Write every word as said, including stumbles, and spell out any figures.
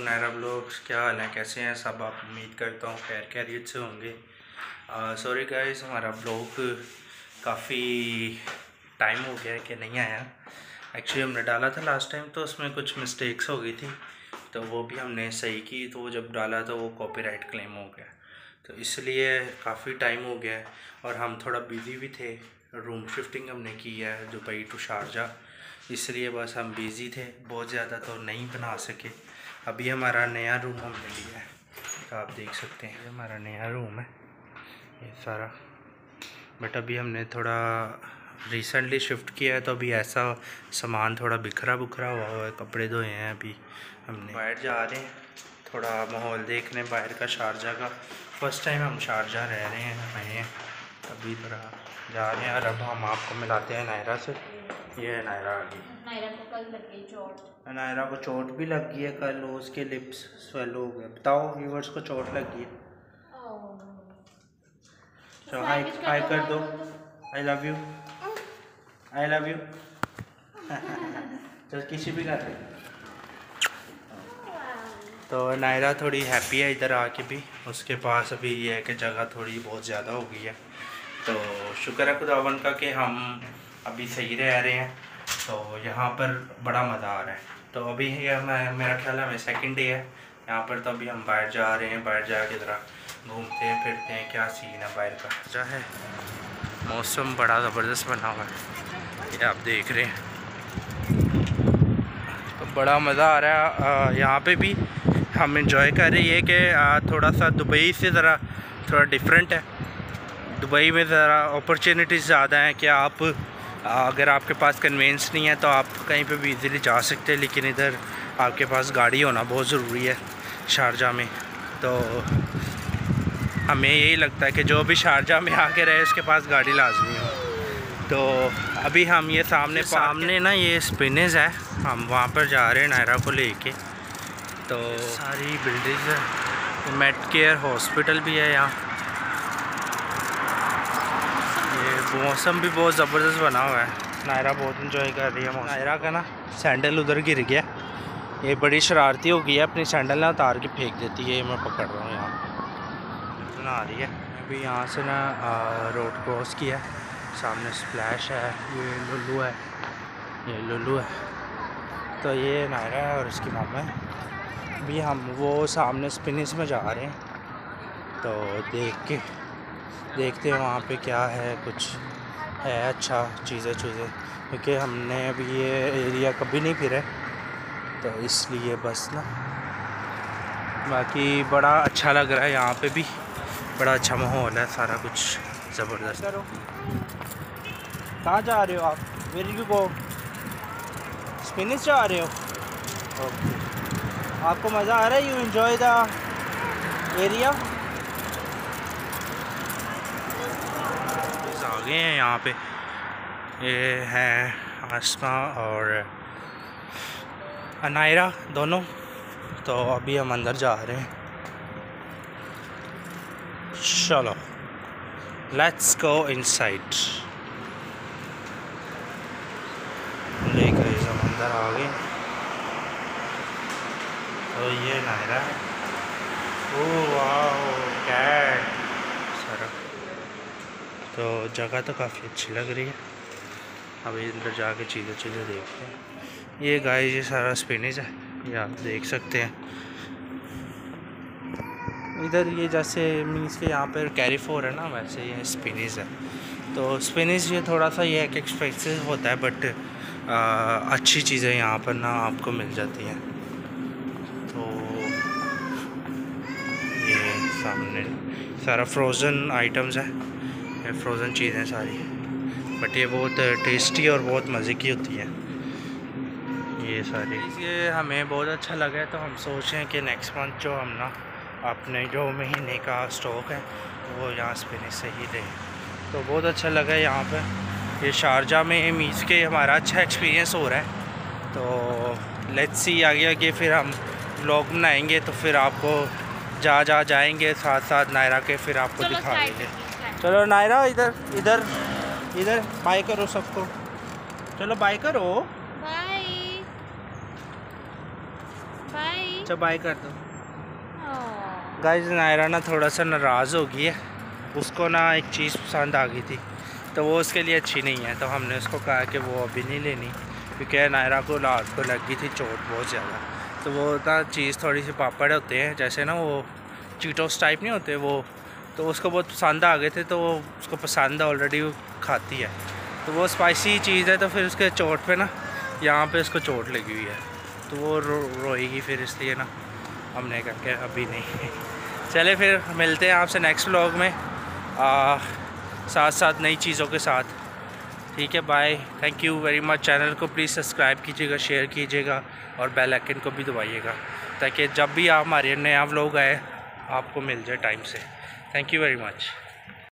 Naira blogs. क्या हाल है, कैसे हैं सब आप? उम्मीद करता हूँ खैर खैरियत से होंगे। सॉरी गाइस, हमारा ब्लॉग काफ़ी टाइम हो गया है कि नहीं आया। एक्चुअली हमने डाला था लास्ट टाइम तो उसमें कुछ मिस्टेक्स हो गई थी, तो वो भी हमने सही की। तो वो जब डाला तो वो कॉपीराइट क्लेम हो गया, तो इसलिए काफ़ी टाइम हो गया है। और हम थोड़ा बिज़ी भी थे, रूम शिफ्टिंग हमने की है दुबई टू शारजा, इसलिए बस हम बिज़ी थे, बहुत ज़्यादा तो नहीं बना सके। अभी हमारा नया रूम हमने लिया है, तो आप देख सकते हैं हमारा नया रूम है ये सारा। बट अभी हमने थोड़ा रिसेंटली शिफ्ट किया है, तो अभी ऐसा सामान थोड़ा बिखरा बुखरा हुआ हुआ है। कपड़े धोए हैं, अभी हमने बाहर जा रहे हैं थोड़ा माहौल देखने बाहर का, शारजा का। फर्स्ट टाइम हम शारजा रह रहे हैं, आए हैं अभी थोड़ा जा रहे हैं। और अब हम आपको मिलाते हैं नायरा से। ये है नायरा आ गई। नायरा को कल लग गई चोट। नायरा को चोट भी लग गई है कल, उसके लिप्स स्वेल हो गए। बताओ व्यूअर्स को चोट लग गई है। तो हाय हाय कर दो, I love you, I love you. चल किसी भी कर दे। तो नायरा थोड़ी हैप्पी है इधर आके भी। उसके पास अभी ये है कि जगह थोड़ी बहुत ज़्यादा हो गई है, तो शुक्र है खुदावन का कि हम अभी सही रह रहे हैं। तो यहाँ पर बड़ा मज़ा आ रहा है। तो अभी ये मैं मेरा ख्याल है हमें सेकंड डे है यहाँ पर। तो अभी हम बाहर जा रहे हैं, बाहर जा के ज़रा घूमते हैं फिरते हैं, क्या सीन है बाहर का। जा है मौसम बड़ा ज़बरदस्त बना हुआ है, ये आप देख रहे हैं। तो बड़ा मज़ा आ रहा है यहाँ पे भी। हम इंजॉय कर रही है कि थोड़ा सा दुबई से ज़रा थोड़ा डिफरेंट है। दुबई में ज़रा अपॉर्चुनिटीज़ ज़्यादा हैं कि आप अगर आपके पास कन्वेंस नहीं है तो आप कहीं पे भी इजीली जा सकते हैं, लेकिन इधर आपके पास गाड़ी होना बहुत ज़रूरी है शारजा में। तो हमें यही लगता है कि जो भी शारजा में आके रहे उसके पास गाड़ी लाजमी हो। तो अभी हम ये सामने सामने ना ये स्पिनेज है, हम वहाँ पर जा रहे हैं नायरा को लेके। तो सारी बिल्डिंग्स है, मेड केयर हॉस्पिटल भी है यहाँ। ये मौसम भी बहुत ज़बरदस्त बना हुआ है, नायरा बहुत इंजॉय कर रही है। नायरा का ना सैंडल उधर गिर गया, ये बड़ी शरारती हो गई है, अपनी सैंडल ना उतार के फेंक देती है। ये मैं पकड़ रहा हूँ यहाँ बना रही है। अभी यहाँ से ना रोड क्रॉस किया, सामने स्प्लैश है, ये लुल्लू है, ये लुल्लू है। तो ये नायरा है और इसकी मामा है। अभी हम वो सामने स्पिनिस में जा रहे हैं, तो देख के देखते हैं वहाँ पे क्या है, कुछ है अच्छा चीज़ें चीज़ें क्योंकि हमने अभी ये एरिया कभी नहीं फिरे, तो इसलिए बस ना। बाकी बड़ा अच्छा लग रहा है यहाँ पे भी, बड़ा अच्छा माहौल है, सारा कुछ ज़बरदस्त। कहाँ जा रहे हो आप? Where you go? स्पिनिस जा रहे हो? ओके, आपको मज़ा आ रहा है? You enjoy the area? आ गए हैं यहाँ पे, ये हैं आसमा और नायरा दोनों। तो अभी हम अंदर जा रहे हैं, चलो लेट्स गो इनसाइड। लेकर हम अंदर आ गए। तो ये नायरा है। ओह वाह कैट सारा। तो जगह तो काफ़ी अच्छी लग रही है। अभी अंदर जाके चीज़ें चीज़ें देखते हैं। ये गाय ये सारा स्पिनिज है, ये आप देख सकते हैं। इधर ये जैसे मीन्स के यहाँ पर कैरी फोर है ना, वैसे ये स्पिनिज है। तो स्पिनिज ये थोड़ा सा ये एक एक्सपेंसिव होता है, बट आ, अच्छी चीज़ें यहाँ पर ना आपको मिल जाती हैं। तो ये सामने सारा फ्रोज़न आइटम्स है, ये फ्रोज़न चीज़ें सारी, बट ये बहुत टेस्टी और बहुत मज़े की होती है ये सारी। ये हमें बहुत अच्छा लगा है, तो हम सोच रहे हैं कि नेक्स्ट मंथ जो हम ना अपने जो महीने का स्टॉक है वो यहाँ स्पिनिश से ही लें। तो बहुत अच्छा लगा यहाँ पे, ये शारजा में मीन्स के हमारा अच्छा एक्सपीरियंस हो रहा है। तो लेट्स सी आगे आगे फिर हम व्लॉग बनाएंगे, तो फिर आपको जा जा जाएंगे साथ साथ नायरा के, फिर आपको दिखा देंगे। चलो नायरा इधर इधर इधर बाय करो सबको, चलो बाय करो, बाय बाय। अच्छा बाय कर दो गाइस। नायरा ना थोड़ा सा नाराज़ हो गई है, उसको ना एक चीज़ पसंद आ गई थी तो वो उसके लिए अच्छी नहीं है, तो हमने उसको कहा कि वो अभी नहीं लेनी, क्योंकि नायरा को रात को लग गई थी चोट बहुत ज़्यादा। तो वो ना चीज़ थोड़ी सी पापड़ होते हैं जैसे ना वो चीटोस टाइप नहीं होते वो, तो उसको बहुत पसंद आ गए थे, तो वो उसको पसंद है ऑलरेडी, वो खाती है। तो वो स्पाइसी चीज़ है तो फिर उसके चोट पे ना यहाँ पे उसको चोट लगी हुई है, तो वो रो रोएगी फिर, इसलिए ना हमने कहा कि अभी नहीं। चले फिर मिलते हैं आपसे नेक्स्ट व्लॉग में आ, साथ साथ नई चीज़ों के साथ। ठीक है, bye, thank you very much. Channel को प्लीज़ सब्सक्राइब कीजिएगा, शेयर कीजिएगा और बेल आइकन को भी दबाइएगा, ताकि जब भी आप हमारे नया व्लॉग आए आपको मिल जाए टाइम से। Thank you very much.